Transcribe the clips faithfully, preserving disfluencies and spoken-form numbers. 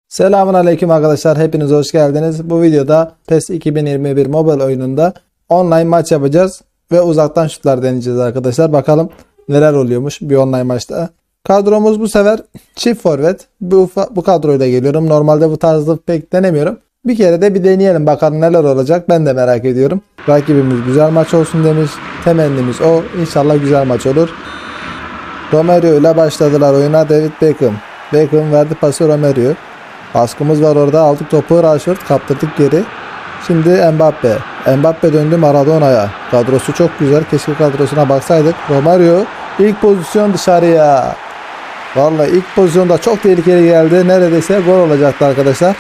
Selamun aleyküm arkadaşlar. Hepiniz hoş geldiniz. Bu videoda PES iki bin yirmi bir mobil oyununda online maç yapacağız ve uzaktan şutlar deneyeceğiz arkadaşlar. Bakalım neler oluyormuş bir online maçta. Kadromuz bu sefer çift forvet. Bu, bu kadroyla geliyorum. Normalde bu tarzda pek denemiyorum. Bir kere de bir deneyelim bakalım neler olacak. Ben de merak ediyorum. Rakibimiz güzel maç olsun demiş. Temennimiz o. İnşallah güzel maç olur. Romerio ile başladılar oyuna. David Beckham. Beckham verdi pası Romerio. Baskımız var orada. Aldık topu. Rashford kaptırdık geri. Şimdi Mbappe. Mbappe döndü Maradona'ya. Kadrosu çok güzel. Keşke kadrosuna baksaydık. Romario ilk pozisyon dışarıya. Vallahi ilk pozisyonda çok tehlikeli geldi. Neredeyse gol olacaktı arkadaşlar.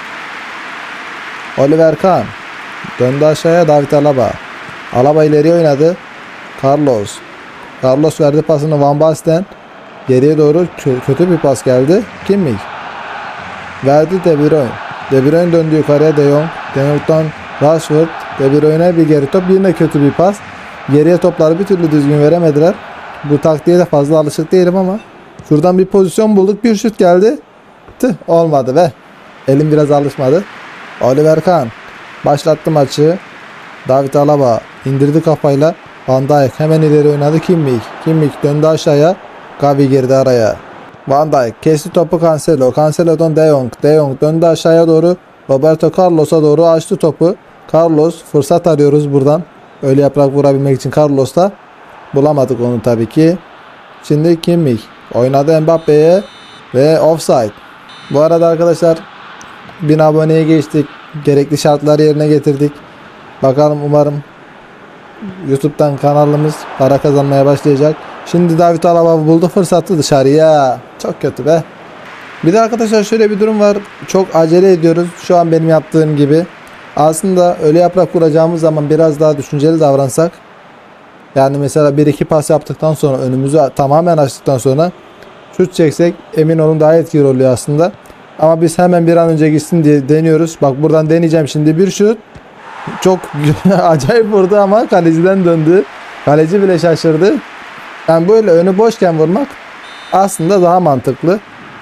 Oliver Kahn. Döndü aşağıya David Alaba. Alaba ileri oynadı. Carlos. Carlos verdi pasını Van Basten. Geriye doğru kötü bir pas geldi. Kimmich. Verdi De Bruyne. De Bruyne döndü yukarıya De Jong. De Jong'dan Rashford. De Bruyne'e bir geri top. Yine kötü bir pas. Geriye topları bir türlü düzgün veremediler. Bu taktiğe de fazla alışık değilim ama. Şuradan bir pozisyon bulduk. Bir şut geldi. Tüh olmadı be. Elim biraz alışmadı. Oliver Kahn. Başlattı maçı. David Alaba indirdi kafayla. Van Dijk hemen ileri oynadı. Kimmich. Kimmich döndü aşağıya. Gavi girdi araya. Van Dijk kesti topu Cancelo. Cancelo'dan De Jong. De Jong döndü aşağıya doğru. Roberto Carlos'a doğru açtı topu. Carlos fırsat arıyoruz buradan. Öyle yaprak vurabilmek için Carlos'ta. Bulamadık onu tabii ki. Şimdi Kimmich oynadı Mbappe'ye ve offside. Bu arada arkadaşlar bin aboneye geçtik. Gerekli şartları yerine getirdik. Bakalım umarım YouTube'dan kanalımız para kazanmaya başlayacak. Şimdi David Alaba buldu fırsatı dışarıya. Çok kötü be. Bir de arkadaşlar şöyle bir durum var. Çok acele ediyoruz. Şu an benim yaptığım gibi. Aslında öyle yaprak kuracağımız zaman biraz daha düşünceli davransak. Yani mesela bir iki pas yaptıktan sonra önümüzü tamamen açtıktan sonra şut çeksek emin olun daha etkili oluyor aslında. Ama biz hemen bir an önce gitsin diye deniyoruz. Bak buradan deneyeceğim şimdi bir şut. Çok acayip vurdu ama kaleciden döndü. Kaleci bile şaşırdı. Yani böyle önü boşken vurmak aslında daha mantıklı.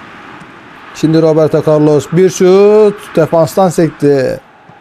Şimdi Roberto Carlos bir şut defanstan sekti.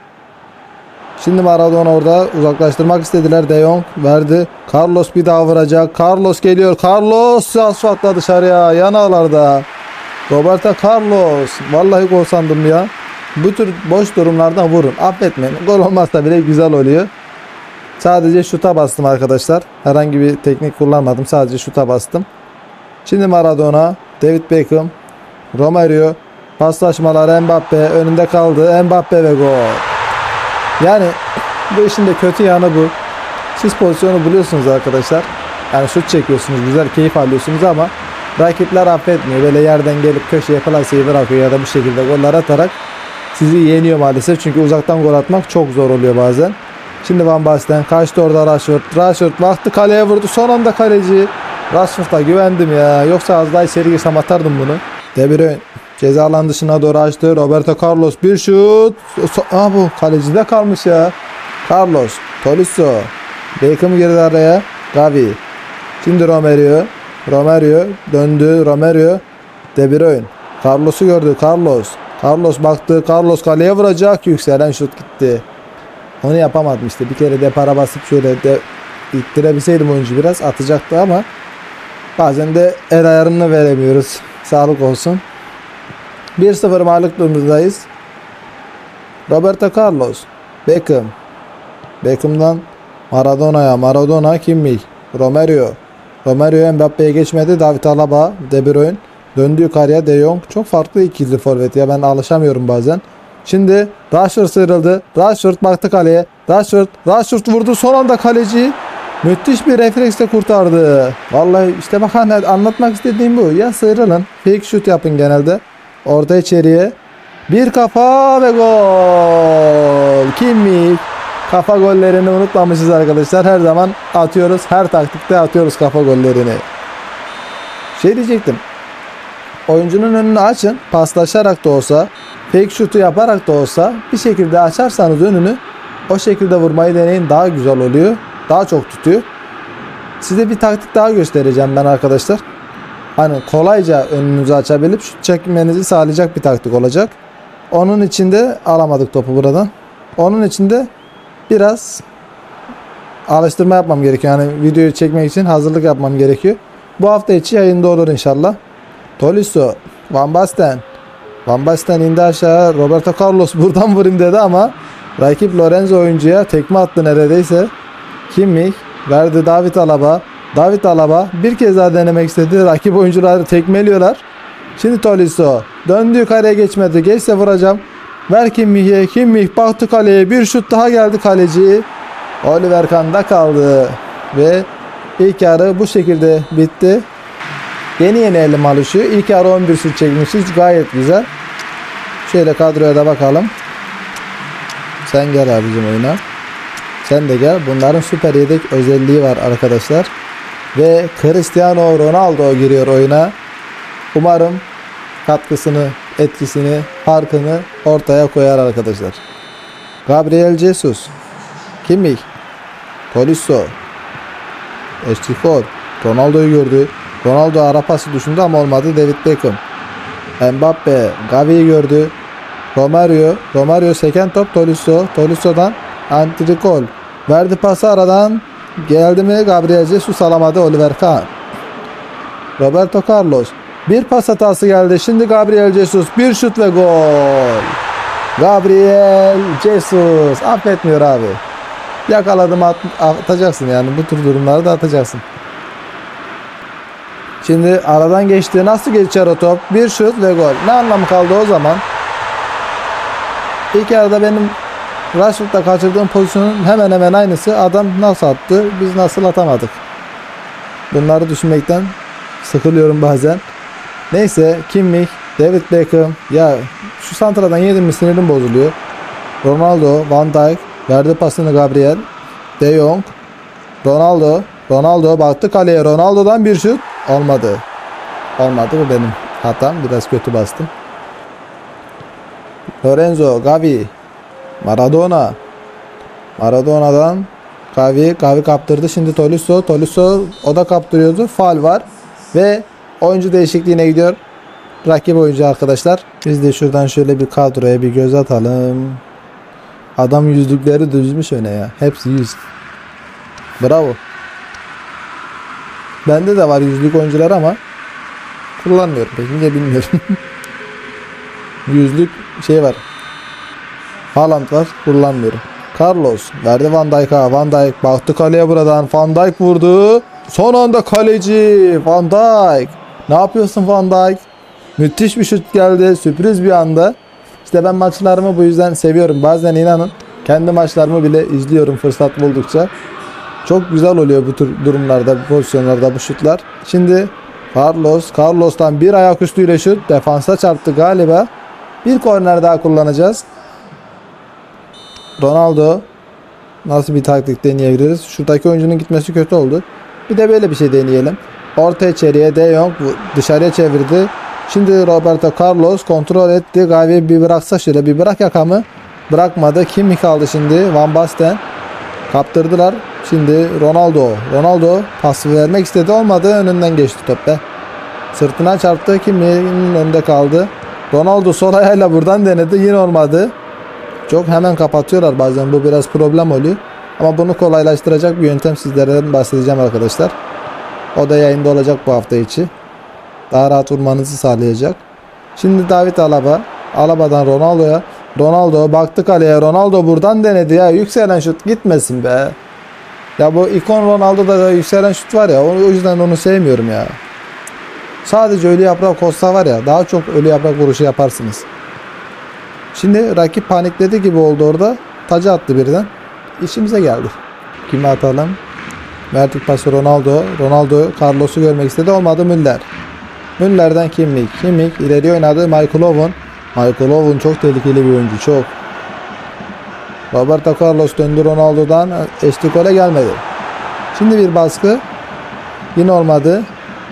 Şimdi Maradona orada uzaklaştırmak istediler. De Jong verdi. Carlos bir daha vuracak. Carlos geliyor. Carlos asfaltla dışarıya yan ağlarda. Roberto Carlos. Vallahi gol sandım ya. Bu tür boş durumlardan vurun. Affetmeyin. Gol olmazsa bile güzel oluyor. Sadece şuta bastım arkadaşlar. Herhangi bir teknik kullanmadım. Sadece şuta bastım. Şimdi Maradona, David Beckham, Romario, paslaşmalar Mbappe önünde kaldı. Mbappe ve gol. Yani bu işin de kötü yanı bu. Siz pozisyonu buluyorsunuz arkadaşlar. Yani şut çekiyorsunuz, güzel keyif alıyorsunuz ama rakipler affetmiyor. Böyle yerden gelip köşeye plaseyi bırakıyor ya da bu şekilde goller atarak sizi yeniyor maalesef. Çünkü uzaktan gol atmak çok zor oluyor bazen. Şimdi Van Basten kaçtı orada Rashford. Rashford baktı kaleye vurdu. Son anda kaleci. Rashford'a güvendim ya. Yoksa az daha içeri girsem atardım bunu. De Bruyne ceza alan dışına doğru açtı. Roberto Carlos bir şut. Aa bu kalecide kalmış ya. Carlos. Tolisso. Beckham girdi araya. Gavi. Şimdi Romerio. Romerio döndü. Romerio. De Bruyne. Carlos'u gördü. Carlos. Carlos baktı. Carlos kaleye vuracak. Yükselen şut gitti. Onu yapamadım işte. Bir kere depara basıp şöyle de ittirebilseydim oyuncu biraz atacaktı ama bazen de el ayarını veremiyoruz. Sağlık olsun. bir sıfır mağlup durumdayız. Roberto Carlos. Beckham. Beckham'dan Maradona'ya. Maradona Kimmich. Romerio. Romerio Mbappe'ye geçmedi. David Alaba. De Bruyne. Döndü yukarıya De Jong. Çok farklı ikili forvet ya. Ben alışamıyorum bazen. Şimdi Rashford sıyrıldı. Rashford baktı kaleye. Rashford, Rashford vurdu. Son anda kaleci müthiş bir refleksle kurtardı. Vallahi işte bak hani anlatmak istediğim bu. Ya sıyrılın. Fake shoot yapın genelde. Orta içeriye. Bir kafa ve gol. Kimmich. Kafa gollerini unutmamışız arkadaşlar. Her zaman atıyoruz. Her taktikte atıyoruz kafa gollerini. Şey diyecektim. Oyuncunun önünü açın. Paslaşarak da olsa, fake şutu yaparak da olsa bir şekilde açarsanız önünü o şekilde vurmayı deneyin. Daha güzel oluyor. Daha çok tutuyor. Size bir taktik daha göstereceğim ben arkadaşlar. hani kolayca önünüzü açabilip şut çekmenizi sağlayacak bir taktik olacak. Onun için de alamadık topu buradan. Onun için de biraz alıştırma yapmam gerekiyor. Yani videoyu çekmek için hazırlık yapmam gerekiyor. Bu hafta içi yayında olur inşallah. Tolisso, Van Basten. Van Basten indi aşağı. Roberto Carlos buradan vurayım dedi ama rakip Lorenzo oyuncuya tekme attı neredeyse. Kimmich verdi David Alaba. David Alaba bir kez daha denemek istedi. Rakip oyuncuları tekmeliyorlar. Şimdi Tolisso döndü, kaleye geçmedi. Geçse vuracağım. Ver Kimmich'e. Kimmich baktı kaleye. Bir şut daha geldi kaleci. Oliver Kahn'da kaldı. Ve ilk yarı bu şekilde bitti. Yeni yeni elim alışıyor. İlk yarı on bir şut çekmişiz. Gayet güzel. Şöyle kadroya da bakalım. Sen gel abicim oyuna. Sen de gel. Bunların süper yedek özelliği var arkadaşlar. Ve Cristiano Ronaldo giriyor oyuna. Umarım katkısını, etkisini, farkını ortaya koyar arkadaşlar. Gabriel Jesus, Kimmich, Tolisso, Eştikor, Ronaldo'yu gördü. Ronaldo ara pası düşündü ama olmadı. David Beckham, Mbappe, Gavi'yi gördü. Romario, Romario seken top Tolisso, Tolisso'dan Antrikol verdi pası aradan. Geldi mi Gabriel Jesus alamadı. Oliver Kahn, Roberto Carlos. Bir pas hatası geldi. Şimdi Gabriel Jesus bir şut ve gol. Gabriel Jesus affetmiyor abi. Yakaladım at, atacaksın yani bu tür durumları da atacaksın. Şimdi aradan geçti. Nasıl geçer o top? Bir şut ve gol. Ne anlamı kaldı o zaman? İlk yarıda benim Rashford'da kaçırdığım pozisyonun hemen hemen aynısı. Adam nasıl attı? Biz nasıl atamadık? Bunları düşünmekten sıkılıyorum bazen. Neyse Kimmich, David Beckham. Ya şu santradan yedim mi sinirim bozuluyor. Ronaldo, Van Dijk verdi pasını Gabriel. De Jong, Ronaldo, Ronaldo baktı kaleye. Ronaldo'dan bir şut olmadı. Olmadı, bu benim hatam. Biraz kötü bastım. Lorenzo, Gavi, Maradona. Maradona'dan Gavi, Gavi kaptırdı. Şimdi Tolisso, Tolisso o da kaptırıyordu. Faul var ve oyuncu değişikliğine gidiyor rakip oyuncu arkadaşlar. Biz de şuradan şöyle bir kadroya bir göz atalım. Adam yüzlükleri düzmüş öne ya. Hepsi yüz. Bravo. Bende de var yüzlük oyuncular ama kullanmıyorum pek. Niye bilmiyorum. Yüzlük şey var. Haaland var. Kullanmıyorum. Carlos verdi Van Dijk'a. Van Dijk baktı kaleye buradan. Van Dijk vurdu. Son anda kaleci Van Dijk. Ne yapıyorsun Van Dijk? Müthiş bir şut geldi. Sürpriz bir anda. İşte ben maçlarımı bu yüzden seviyorum. Bazen inanın kendi maçlarımı bile izliyorum fırsat buldukça. Çok güzel oluyor bu tür durumlarda, bu pozisyonlarda bu şutlar. Şimdi Carlos, Carlos'tan bir ayaküstüyle şut. Defansa çarptı galiba. Bir korner daha kullanacağız. Ronaldo. Nasıl bir taktik deneyebiliriz? Şuradaki oyuncunun gitmesi kötü oldu. Bir de böyle bir şey deneyelim. Orta içeriye De Jong dışarıya çevirdi. Şimdi Roberto Carlos kontrol etti. Gavi bir bıraksa şöyle, bir bırak yakamı. Bırakmadı. Kimmich kaldı şimdi. Van Basten. Kaptırdılar. Şimdi Ronaldo. Ronaldo pası vermek istedi. Olmadı. Önünden geçti top be. Sırtına çarptı. Kimmich'in önünde kaldı. Ronaldo sol ayağıyla buradan denedi. Yine olmadı. Çok hemen kapatıyorlar bazen. Bu biraz problem oluyor. Ama bunu kolaylaştıracak bir yöntem sizlerden bahsedeceğim arkadaşlar. O da yayında olacak bu hafta içi. Daha rahat vurmanızı sağlayacak. Şimdi David Alaba. Alaba'dan Ronaldo'ya. Ronaldo baktı kaleye. Ronaldo buradan denedi ya. Yükselen şut gitmesin be. Ya bu ikon Ronaldo'da da yükselen şut var ya. O yüzden onu sevmiyorum ya. Sadece ölü yaprak olsa var ya. Daha çok ölü yaprak vuruşu yaparsınız. Şimdi rakip panikledi gibi oldu orada. Tacı attı birden. İşimize geldi. Kimi atalım? Verdik pası Ronaldo. Ronaldo Carlos'u görmek istedi. Olmadı Müller. Müller'den Kimmich. Kimmich ileri oynadı. Michael Owen. Michael Owen çok tehlikeli bir oyuncu. Çok. Roberto Carlos döndü Ronaldo'dan. Eştikol'e gelmedi. Şimdi bir baskı. Yine olmadı.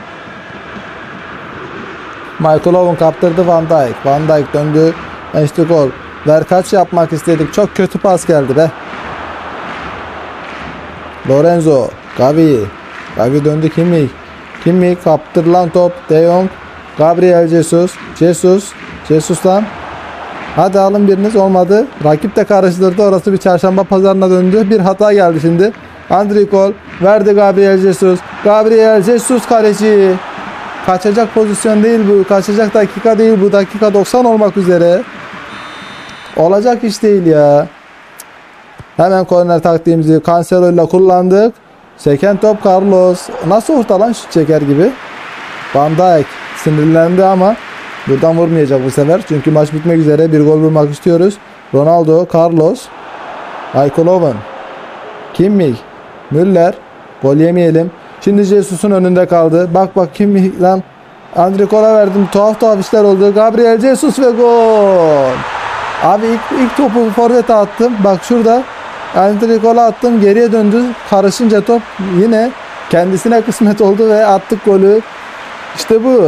Michael Owen kaptırdı Van Dijk. Van Dijk döndü. Eştikol. Ver kaç yapmak istedik. Çok kötü pas geldi be. Lorenzo. Gavi. Gavi döndü Kimmich. Kimi kaptırılan top. De Jong. Gabriel Jesus. Jesus. Jesus'tan. Hadi alın biriniz, olmadı. Rakip de karıştırdı. Orası bir çarşamba pazarına döndü. Bir hata geldi şimdi. Andriy Kol verdi Gabriel Jesus. Gabriel Jesus kaleci. Kaçacak pozisyon değil bu. Kaçacak dakika değil bu. Dakika doksan olmak üzere. Olacak iş değil ya. Hemen korner taktiğimizi Cancelo ile kullandık. Seken top Carlos. Nasıl orta lan, şut çeker gibi. Van Dijk sinirlendi ama buradan vurmayacak bu sefer. Çünkü maç bitmek üzere, bir gol vurmak istiyoruz. Ronaldo, Carlos, Aykoloven, Kimmich, Müller. Gol yemeyelim. Şimdi Jesus'un önünde kaldı. Bak bak Kimmich lan. Andriy Kol'a verdim. Tuhaf tuhaf işler oldu. Gabriel Jesus ve gol. Abi ilk, ilk topu forvete attım. Bak şurada. Andriy Kol'a attım. Geriye döndü. Karışınca top yine kendisine kısmet oldu ve attık golü. İşte bu.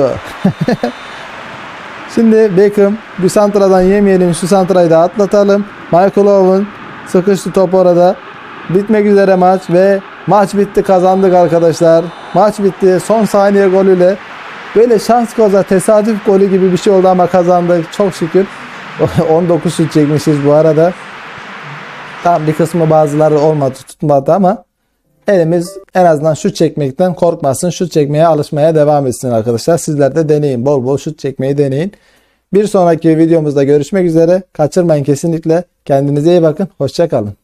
Şimdi Beckham, bir santradan yemeyelim, şu santrayı da atlatalım. Michael Owen sıkıştı top orada. Bitmek üzere maç ve maç bitti, kazandık arkadaşlar. Maç bitti, son saniye golüyle. Böyle şans koza, tesadüf golü gibi bir şey oldu ama kazandık çok şükür. on dokuz şut çekmişiz bu arada. Tam bir kısmı bazıları olmadı, tutmadı ama elimiz en azından şut çekmekten korkmasın. Şut çekmeye alışmaya devam etsin arkadaşlar. Sizler de deneyin. Bol bol şut çekmeyi deneyin. Bir sonraki videomuzda görüşmek üzere. Kaçırmayın kesinlikle. Kendinize iyi bakın. Hoşça kalın.